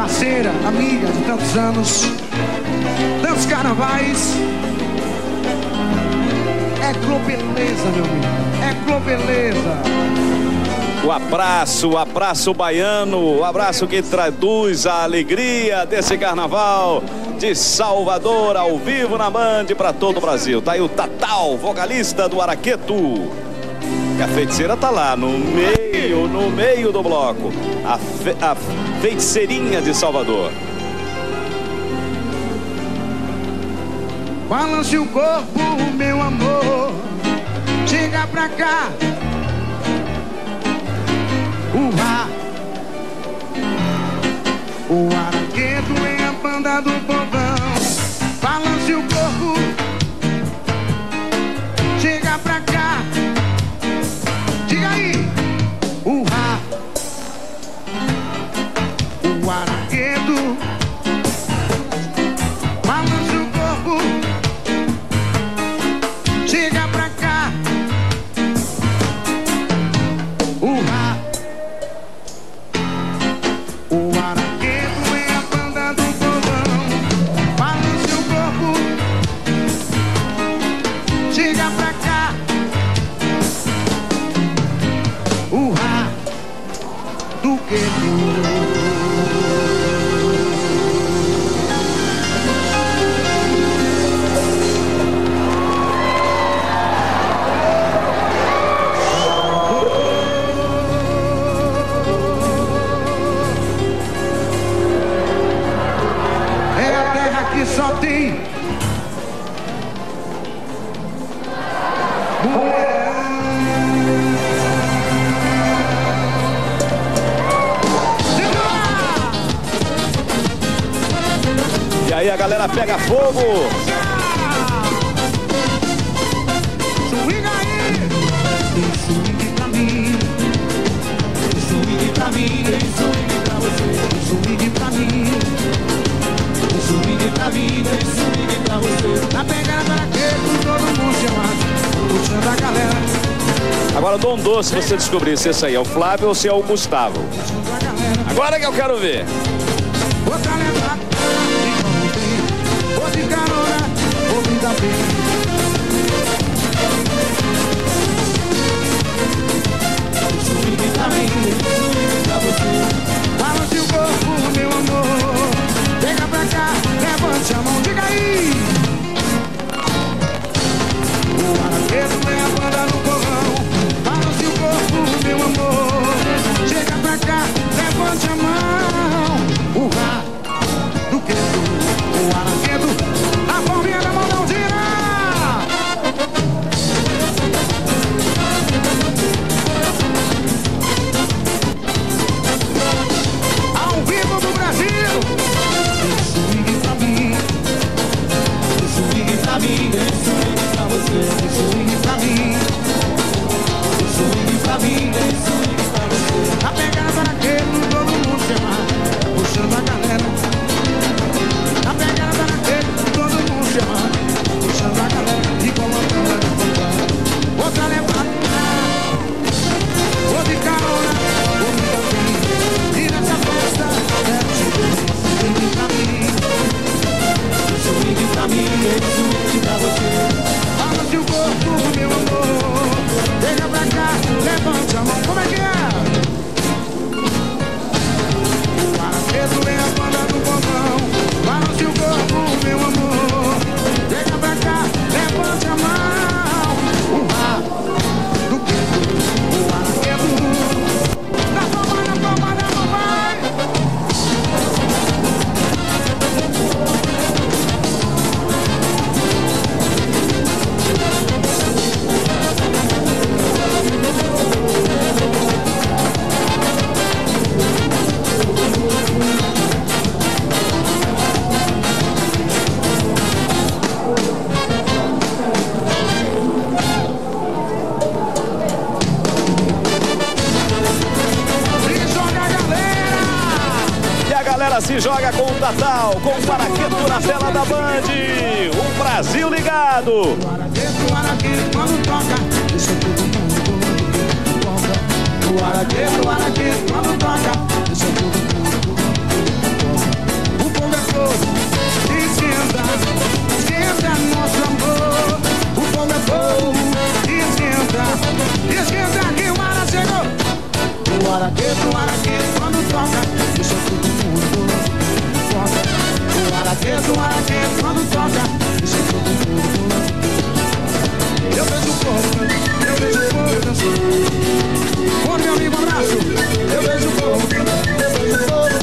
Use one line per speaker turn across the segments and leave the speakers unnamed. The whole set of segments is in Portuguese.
parceira, amiga de tantos anos, tantos carnavais. É globeleza, meu amigo, é globeleza.
O abraço baiano, o abraço que traduz a alegria desse carnaval de Salvador, ao vivo na Band para todo o Brasil. Tá aí o Tatal, vocalista do Araqueto. E a feiticeira tá lá no meio do bloco. A feiticeirinha de Salvador.
Balance o corpo, meu amor, chega pra cá. O Araqueto é a banda do povão. Balance o corpo, chega pra cá. Diga aí. O Araqueto. Balance o corpo, chega pra cá. O Araqueto é a banda do povão. Balance o corpo, chega pra cá. O do quedo. Só tem
E aí a galera pega fogo.
Swing aí. Swing pra mim. Swing pra mim. Swing pra você. Swing pra mim. Swing pra mim, swing pra você. Na pegada Araqueto, todo mundo chamado, puxando a galera.
Agora Dom Doce, se você descobrir se esse aí é o Flávio ou se é o Gustavo. Agora que eu quero ver.
Vou pra levar, vou de carona, vou me dar bem. Swing pra mim, swing pra você. Balance o corpo, meu amor. Chega pra cá, levante a mão, diga aí. O Araqueto é a banda no povão. Balance o corpo, meu amor. Chega pra cá, levante a mão. O do quedo. O Araqueto, a palminha da mão não tira. Ao vivo do Brasil. Swing pra mim, swing pra você, swing pra mim, swing pra mim, swing pra você. A pegada Araqueto, todo mundo chama, puxando a galera. A pegada Araqueto, todo mundo chama, puxando a galera e colocando a galera. Outra levada, vou de carona, vou me dar bem. E nessa festa, swing pra mim. Swing pra mim, swing pra você. Balance o corpo, meu amor. Chega pra cá, levante a mão. Como é que é? O Araqueto é a banda do povão. Balance o corpo, meu amor. Chega pra cá, levante a mão. O do quedo. O Araqueto. Na palma, na palma, na palma.
Se joga com o Tatal, com o Araqueto na tela da Band. O Brasil ligado.
O Araqueto, quando toca, deixa todo mundo toca. O Araqueto, quando toca, deixa todo mundo toca. araqueto, araqueto, quando toca, deixa todo mundo pulando de foca. O araqueto, araqueto, quando toca, deixa todo mundo pulando. Eu vejo o povo, eu vejo o povo dançando. Ô meu amigo, abraço. Eu vejo o povo, eu vejo o povo.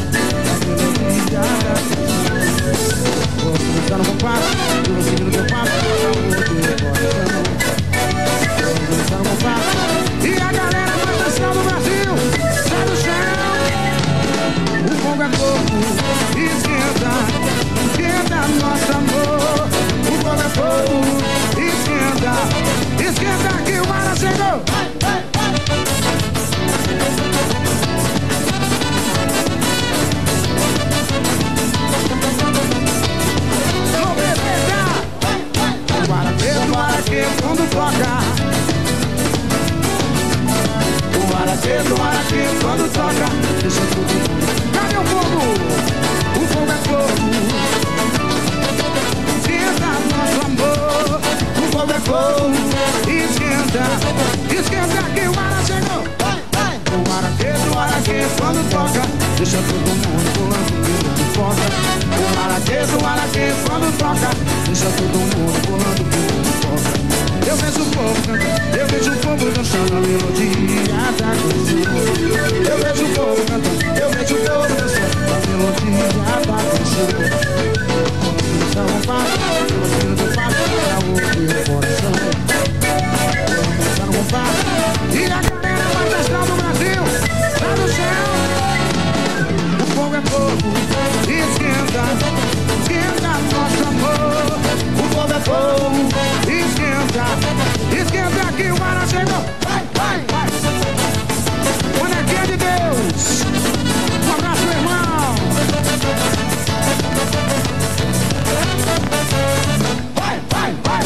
Vou dançar no compasso, eu vou seguir no teu passo. Vou dançar no compasso. E a galera vai dançar no Brasil. Sai do chão. O fogo é fogo, esquenta, esquenta nosso amor. O fogo é fogo, esquenta, esquenta que o mar chegou. O araqueto quando toca. O araqueto quando toca, deixa tudo. Cadê o fogo? O fogo é fogo. Esquenta nosso amor. O fogo é fogo. Esquenta, esquenta que o mar chegou. O araqueto quando toca, deixa todo mundo pulando de foca. O araqueto quando toca, deixa todo mundo pulando de foca. Eu vejo o povo cantando, eu vejo o povo dançando a melodia da canção. Eu vejo o povo cantando, eu vejo o povo dançando a melodia da canção. Então não passa, eu filho do passo, pra ouvir o coração. Então não passa, e a galera vai dançar no Brasil, lá no céu. O fogo é fogo, esquenta, esquenta nosso amor. O fogo é fogo, esquenta, esquenta que o mar chegou. Vai, vai, vai. Bonequinha de Deus. Um abraço, meu irmão. Vai, vai, vai.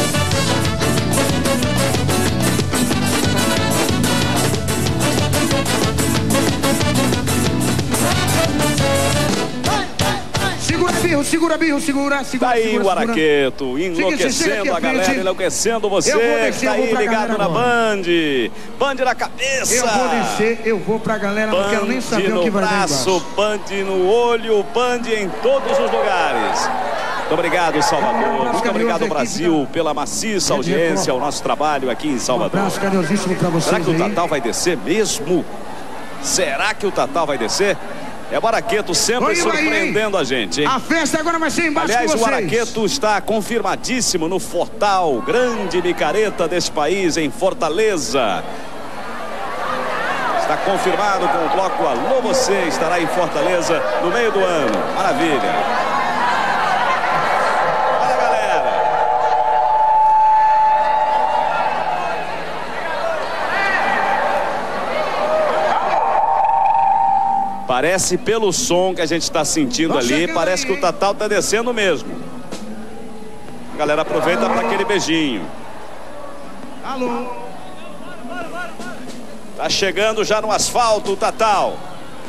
Segura, Birro, segura.
Tá aí o araqueto, enlouquecendo a galera, enlouquecendo você que tá aí ligado na Band. Band na cabeça.
Eu vou descer, eu vou pra galera, não quero nem saber o que vai dar embaixo.
Band no olho, Band em todos os lugares. Muito obrigado, Salvador. Muito obrigado, Brasil, pela maciça audiência ao nosso trabalho aqui em Salvador.
Um abraço carinhosíssimo pra vocês.
Será que o Tatal vai descer mesmo? Será que o Tatal vai descer? É o Araqueto sempre surpreendendo a gente, hein?
A festa agora vai ser embaixo.
Aliás,
com vocês.
O Araqueto está confirmadíssimo no Fortal, grande micareta desse país, em Fortaleza. Está confirmado com o bloco Alô Você, estará em Fortaleza no meio do ano. Maravilha. Parece pelo som que a gente está sentindo ali, parece que o Tatal está descendo mesmo. A galera aproveita para aquele beijinho.
Alô.
Tá chegando já no asfalto o Tatal.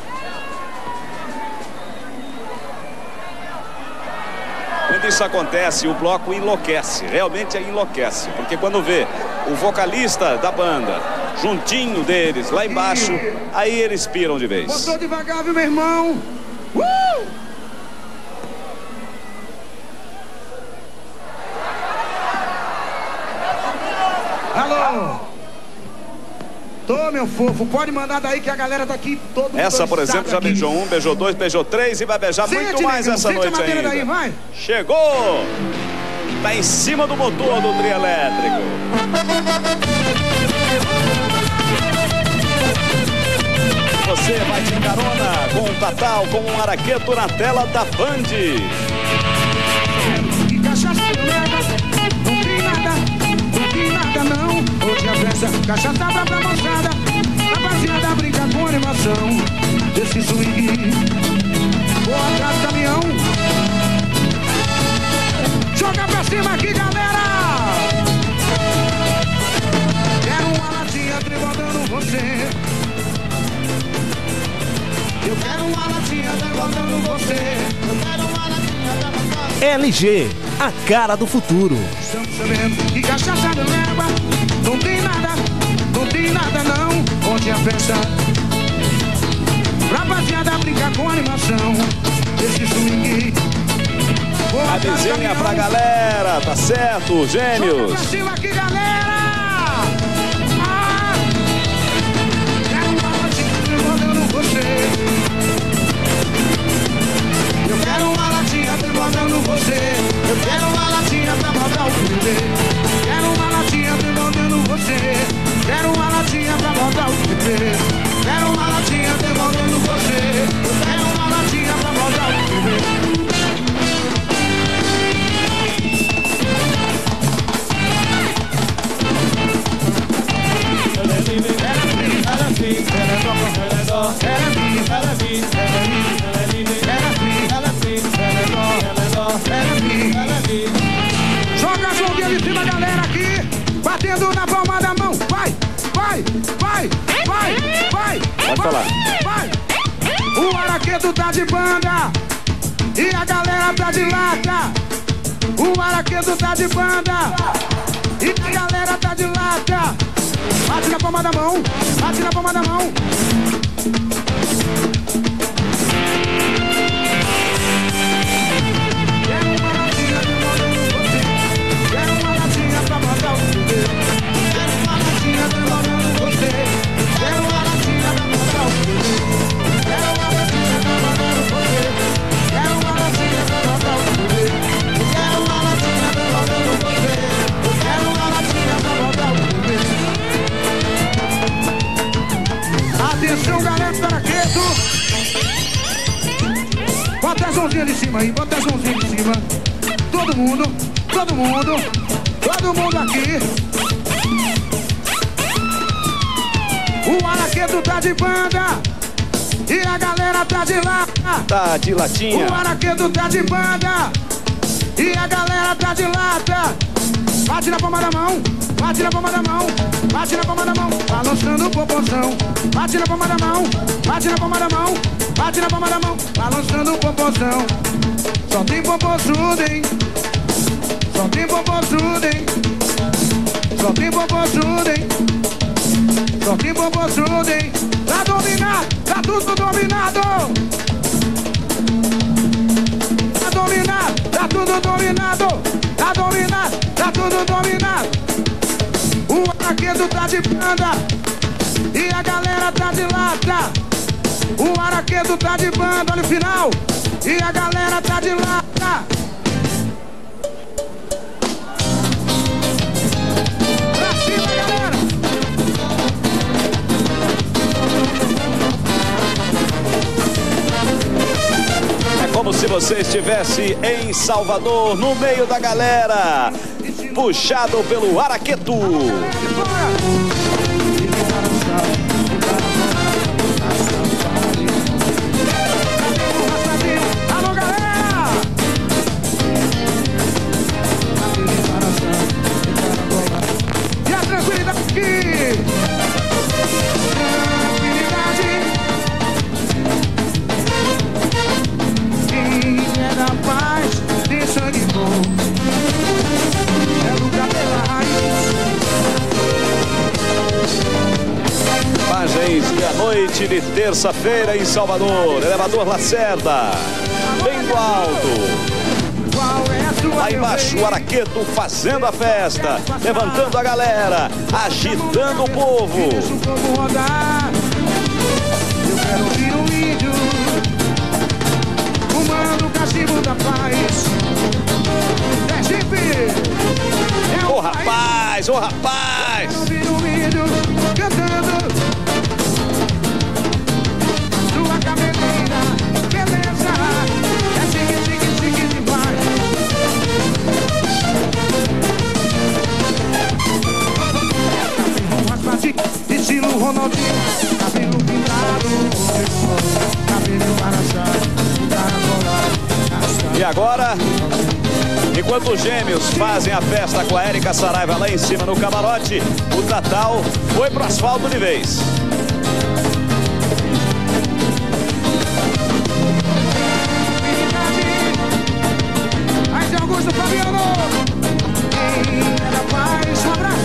Quando isso acontece, o bloco enlouquece, realmente enlouquece, porque quando vê o vocalista da banda juntinho deles, lá embaixo, aí eles piram de vez.
Botou devagar, viu, meu irmão? Alô? Tô, meu fofo, pode mandar daí que a galera tá aqui todo mundo.
Essa, por exemplo, já beijou um, beijou dois, beijou três e vai beijar muito mais essa noite ainda.
Daí, vai.
Chegou! Tá em cima do motor do trio elétrico. Você vai de carona com o Tatal, com um Araqueto na tela da Band.
Que cachaça não tem nada não. Hoje a festa, cachaça pra moçada. Rapaziada brinca com animação. Desse swing, vou atrás do caminhão. Joga pra cima aqui, galera. Quero uma latinha tribandando você. Eu quero uma latinha derrotando você. Eu quero uma latinha derrotando.
LG, a cara do futuro.
Estamos sabendo que cachaça não leva. Não tem nada não. Onde a festa
Chavezinha pra galera, tá certo, Gêmeos.
Pra cima aqui, galera! Quero uma latinha demandando você. Eu quero uma latinha demandando você. Eu quero uma latinha pra botar o bebê. Quero uma latinha demandando você. Quero uma latinha pra botar o bebê. Quero uma latinha demandando você. Eu quero uma latinha pra botar o bebê. Joga as mãozinhas de cima, galera, aqui, batendo na palma da mão. Vai, vai, vai, vai, vai.
Pode falar.
Vai. O Araqueto tá de banda e a galera tá de lata. O Araqueto tá de banda e a galera tá de lata. Bate na palma da mão, bate na palma da mão. Quero uma latinha demorando você. Quero uma latinha pra botar o bebê. Quero uma latinha demorando você. Quero uma latinha pra botar o bebê. Quero uma latinha demorando você. Quero uma latinha pra botar o bebê. Quero uma latinha demorando você. Quero uma latinha pra botar o bebê. Atenção, galera do Araqueto. Bota as mãozinhas de cima aí, bota as mãozinhas de cima. Todo mundo, todo mundo, todo mundo aqui. O Araqueto tá de banda e a galera tá de lata.
Tá de latinha.
O Araqueto tá de banda e a galera tá de lata. Bate na palma da mão, bate na palma da mão, bate na palma da mão, balançando o popozão. Bate na palma da mão, bate na palma da mão, bate na palma da mão, balançando o popozão. Só tem popozudo, hein? Só tem popozudo, hein? Só tem popozudo, hein? Só tem popozudo, hein? Tá dominado, tá tudo dominado. Tá dominado, tá tudo dominado. Tá dominado, tá tudo dominado. O Araqueto tá de banda e a galera tá de lata. O Araqueto tá de banda, olha o final. E a galera tá de lata. Pra cima, galera.
É como se você estivesse em Salvador, no meio da galera, puxado pelo Araqueto.
Alô, galera! E a tranquilidade aqui! Tranquilidade! Quem é da paz tem sangue bom. É lugar pela raiz.
Imagens da noite de terça-feira em Salvador. Elevador Lacerda, bem do alto.
Qual é a sua
Lá embaixo o Araqueto fazendo a festa, levantando a galera, agitando o povo.
Deixa o povo rodar. Eu quero ouvir um índio fumando o cachimbo da paz. Sergipe! É
Ô
um país.
rapaz, ô rapaz!
Quero ouvir um índio cantando. Sua cabeleira, beleza. É chique, chique, chique demais. Estilo Ronaldinho, cabelo pintado, cabelo marachá,
E agora, enquanto os Gêmeos fazem a festa com a Érica Saraiva lá em cima no camarote, o Tatal foi pro asfalto de vez.
Aí de Augusto Fabiano, quem é da paz, um abraço.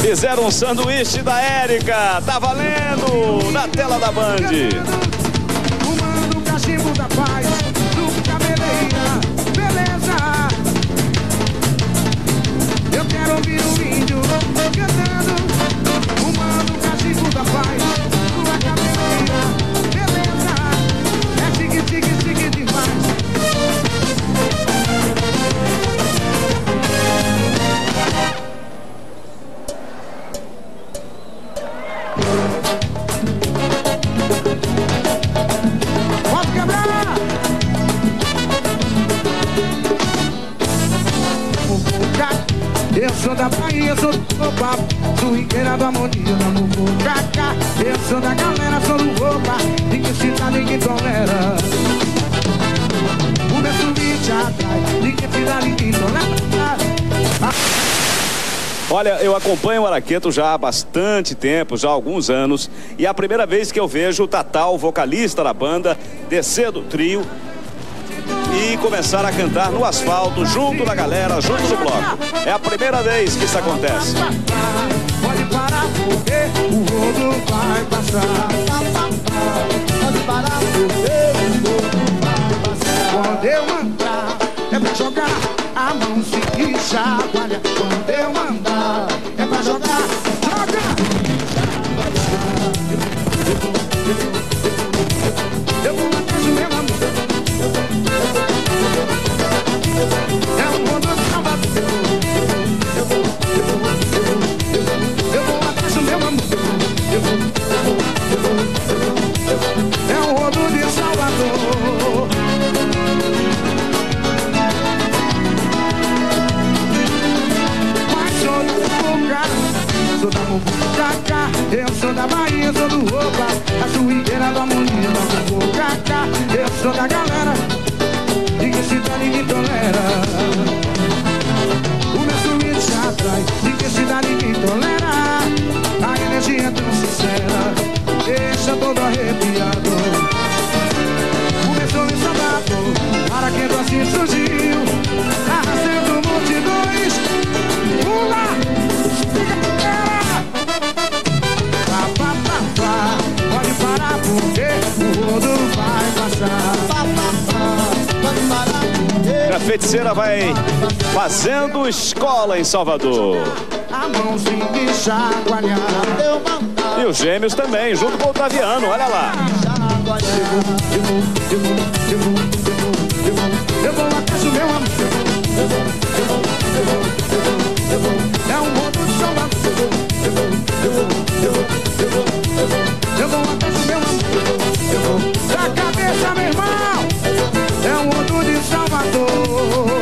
Fizeram um sanduíche da Érica. Tá valendo na tela da Band.
Fumando o cachimbo da paz, do cabeleira, beleza. Eu quero ouvir o índio cantando. Fumando o cachimbo da paz, sua cabeleira, beleza. É tique, tique, tique demais. Pode quebrar! Eu sou da Bahia, sou do papo, swingueira do harmonia da Muvucacá. Eu sou da galera, sou do roupa, ninguém cita, ninguém tolera. O meu swing te atrai, ninguém cita, ninguém tolera.
Olha, eu acompanho o Araqueto já há bastante tempo, já há alguns anos, e é a primeira vez que eu vejo o Tatal, vocalista da banda, descer do trio e começar a cantar no asfalto, junto da galera, junto do bloco. É a primeira vez que isso acontece.
Pode parar porque o rodo vai passar. Pode parar porque o rodo vai passar. Quando eu mandar, é pra jogar a mão se chacoalha. Quando eu mandar, é pra jogar, joga! Eu vou na casa do meu amor. É um rodo de Salvador. Eu vou atrás do meu amor. É um rodo de Salvador. Mas sou da boca, sou da Muvucacá. Eu sou da Bahia, sou do roupa, a swingueira do harmonia da Muvucacá. Eu sou da galera, ninguém cita, ninguém tolera. O meu swing te atrai, ninguém cita, ninguém tolera. A energia é tão sincera, deixa todo arrepiado. O meu swing saudado, Araqueto assim surgiu, arrastando multidões. Pula, fica galera. Pá, pá, pá, pá. Pode parar porque o rodo vai passar. Pá, pá, pá. Pode parar porque
A feiticeira vai fazendo escola em Salvador.
a mão sem me chacoalhar.
E os gêmeos também, junto com o Otaviano, olha lá.
Eu vou atrás do meu amor. É um rodo de Salvador. Eu vou atrás do meu amor. Da cabeça, meu irmão. É um rodo de Salvador.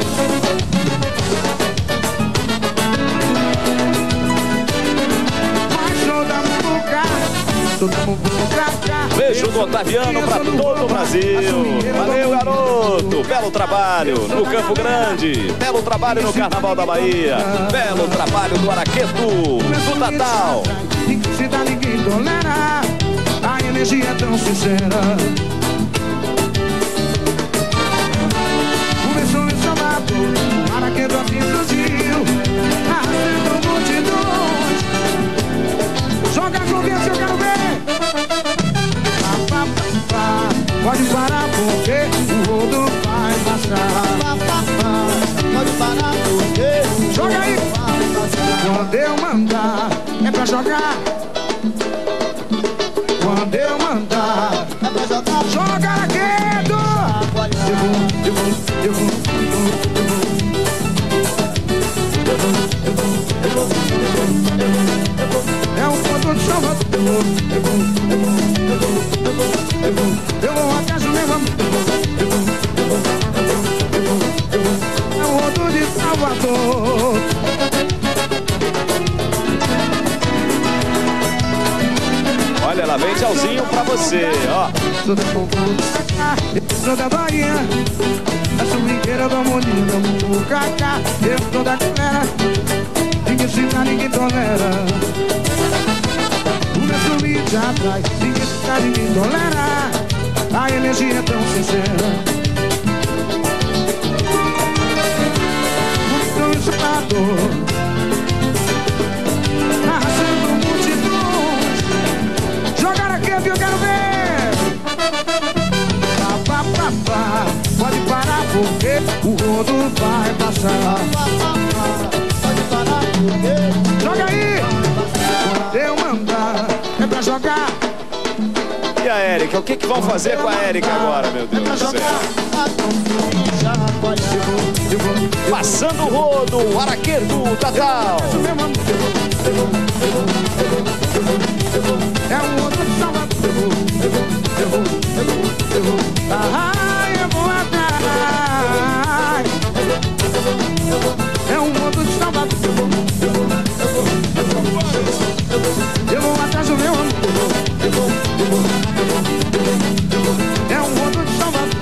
Mas sou da Muvucá, sou da Muvucacá.
Beijo do Otaviano pra todo o Brasil. Valeu, garoto. Belo trabalho no Campo Grande. Belo trabalho no Carnaval da Bahia. Belo trabalho do Araqueto, do Tatal.
Ninguém se dá, ninguém tolera. A energia é tão sincera. Começou em Salvador, Araqueto assim surgiu, arrastando multidões. Joga a conversa, eu quero ver. Pá, pá, pá, pá. Pode parar porque o rodo vai passar. Pá, pá, pá. Pode parar porque joga aí. Quando eu mandar, é pra jogar. Quando eu mandar, é pra jogar. Joga, Araqueto. É um ponto de Salvador. Eu vou atrás do meu amor. É um rodo de Salvador.
Olha, lá vem tchauzinho pra você, ó.
Sou da Muvucacá, eu sou da Bahia, a swingueira do harmonia da Muvucacá. Eu sou da galera, ninguém cita, ninguém tolera. O meu swing te atrai, ninguém cita, ninguém tolera. A energia é tão sincera. Muito inspirado,
Érica. O que vão fazer com a Érica agora, meu Deus do céu? Passando o rodo, o araqueto, Tatal.
É um outro de Salvador. Eu vou atrás. É um outro de Salvador. Eu vou atrás do meu amor. É um outro de Salvador.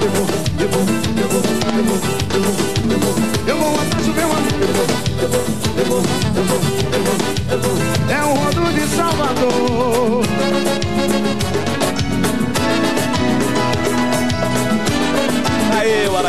Eu vou atrás do meu amor. É um rodo de Salvador.
Aí o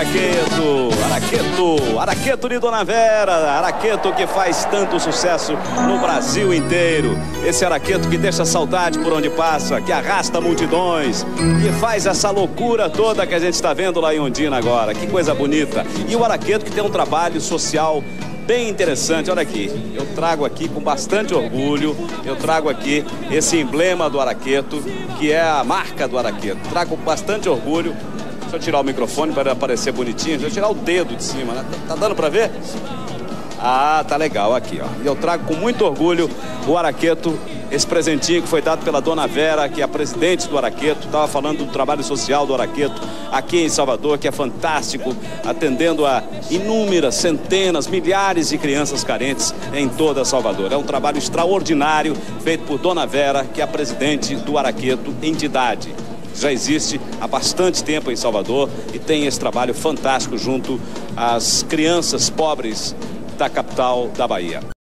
Araqueto de Dona Vera, Araqueto que faz tanto sucesso no Brasil inteiro. Esse Araqueto que deixa saudade por onde passa, que arrasta multidões, que faz essa loucura toda que a gente está vendo lá em Ondina agora. Que coisa bonita. E o Araqueto que tem um trabalho social bem interessante. Olha aqui, eu trago aqui com bastante orgulho, eu trago aqui esse emblema do Araqueto, que é a marca do Araqueto. Trago com bastante orgulho. Deixa eu tirar o microfone para aparecer bonitinho. Deixa eu tirar o dedo de cima, né? Tá dando para ver? Ah, tá legal aqui, ó. E eu trago com muito orgulho o Araqueto, esse presentinho que foi dado pela Dona Vera, que é a presidente do Araqueto. Estava falando do trabalho social do Araqueto aqui em Salvador, que é fantástico, atendendo a inúmeras, centenas, milhares de crianças carentes em toda Salvador. É um trabalho extraordinário feito por Dona Vera, que é a presidente do Araqueto, entidade. Já existe há bastante tempo em Salvador e tem esse trabalho fantástico junto às crianças pobres da capital da Bahia.